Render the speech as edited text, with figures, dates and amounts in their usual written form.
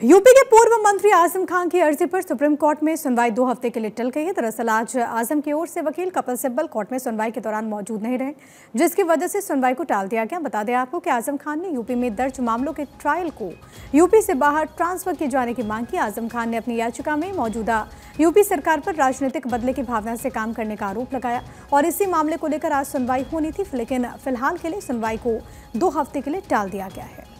UP के पूर्व मंत्री आजम खान की अर्जी पर सुप्रीम कोर्ट में सुनवाई 2 हफ्ते के लिए टल गई है। दरअसल आज आजम की ओर से वकील कपिल सिब्बल कोर्ट में सुनवाई के दौरान मौजूद नहीं रहे, जिसकी वजह से सुनवाई को टाल दिया गया। बता दें आपको कि आजम खान ने यूपी में दर्ज मामलों के ट्रायल को यूपी से बाहर ट्रांसफर किए जाने की मांग की। आजम खान ने अपनी याचिका में मौजूदा यूपी सरकार पर राजनीतिक बदले की भावना से काम करने का आरोप लगाया और इसी मामले को लेकर आज सुनवाई होनी थी, लेकिन फिलहाल के लिए सुनवाई को 2 हफ्ते के लिए टाल दिया गया है।